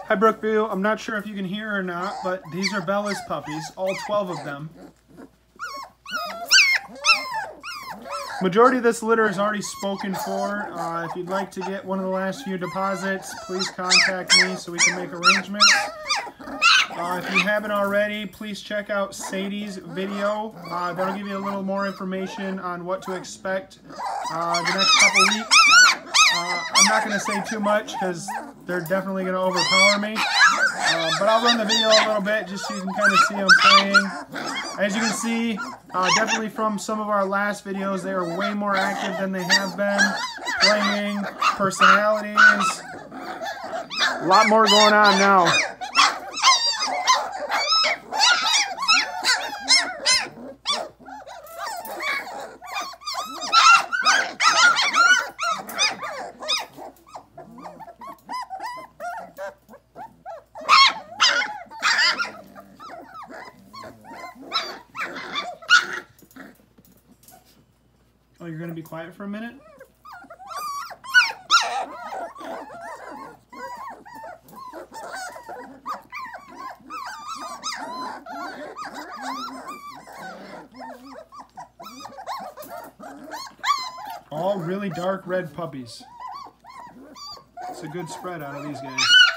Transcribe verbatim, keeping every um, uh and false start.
Hi Brookview, I'm not sure if you can hear or not, but these are Bella's puppies, all twelve of them. Majority of this litter is already spoken for. Uh, if you'd like to get one of the last few deposits, please contact me so we can make arrangements. Uh, if you haven't already, please check out Sadie's video. Uh, that'll give you a little more information on what to expect uh, the next couple weeks. Uh, I'm not going to say too much because they're definitely going to overpower me. Uh, but I'll run the video a little bit just so you can kind of see them playing. As you can see, uh, definitely from some of our last videos, they are way more active than they have been. Playing, personalities, a lot more going on now. Oh, you're going to be quiet for a minute? All really dark red puppies. It's a good spread out of these guys.